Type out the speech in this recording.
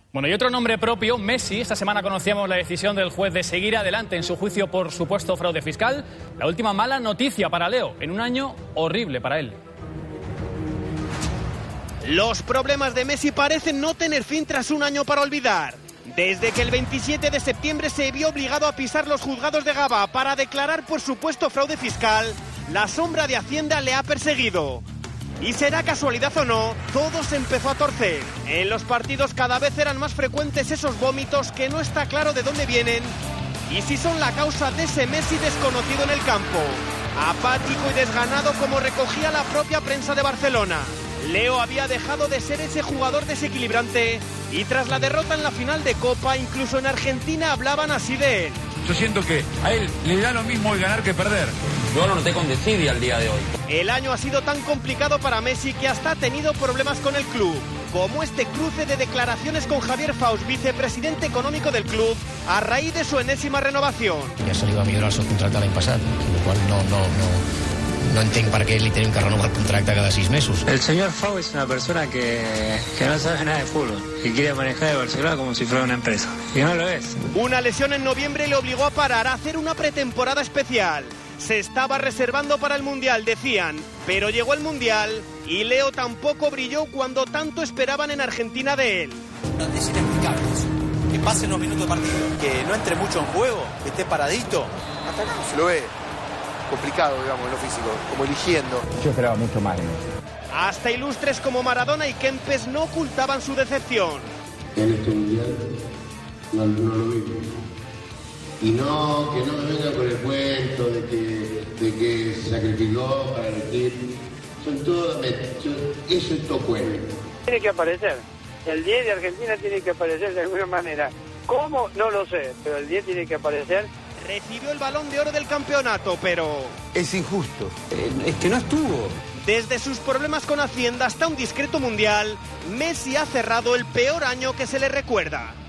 Bueno, y otro nombre propio, Messi. Esta semana conocíamos la decisión del juez de seguir adelante en su juicio por supuesto fraude fiscal. La última mala noticia para Leo, en un año horrible para él. Los problemas de Messi parecen no tener fin tras un año para olvidar. Desde que el 27 de septiembre se vio obligado a pisar los juzgados de Gavá para declarar por supuesto fraude fiscal, la sombra de Hacienda le ha perseguido. Y será casualidad o no, todo se empezó a torcer. En los partidos cada vez eran más frecuentes esos vómitos que no está claro de dónde vienen y si son la causa de ese Messi desconocido en el campo. Apático y desganado como recogía la propia prensa de Barcelona. Leo había dejado de ser ese jugador desequilibrante y tras la derrota en la final de Copa, incluso en Argentina hablaban así de él. Yo siento que a él le da lo mismo el ganar que perder. Yo lo noté con desidia al día de hoy. El año ha sido tan complicado para Messi que hasta ha tenido problemas con el club, como este cruce de declaraciones con Javier Faust, vicepresidente económico del club, a raïs de su enésima renovación. Ja se li va millorar el seu contracte l'any passat, amb la qual no entenc per què li tenim que renovar el contracte cada 6 mesos. El señor Fau es una persona que no sabe nada de fútbol y quiere manejar el Barcelona como si fuera una empresa. Y no lo es. Una lesión en noviembre le obligó a parar, a hacer una pretemporada especial. Se estaba reservando para el Mundial, decían, pero llegó el Mundial y Leo tampoco brilló cuando tanto esperaban en Argentina de él. Es inexplicable eso. Que pasen los minutos de partido, que no entre mucho en juego, que esté paradito. Hasta acá se lo ve complicado, digamos, en lo físico, como eligiendo. Yo esperaba mucho más en eso. Hasta ilustres como Maradona y Kempes no ocultaban su decepción. En este Mundial no lo vimos. Y no, que no me venga con el cuento de que se sacrificó para el equipo. Son todos, eso es todo cuento. Tiene que aparecer. El 10 de Argentina tiene que aparecer de alguna manera. ¿Cómo? No lo sé, pero el 10 tiene que aparecer. Recibió el Balón de Oro del campeonato, pero... Es injusto. Es que no estuvo. Desde sus problemas con Hacienda hasta un discreto mundial, Messi ha cerrado el peor año que se le recuerda.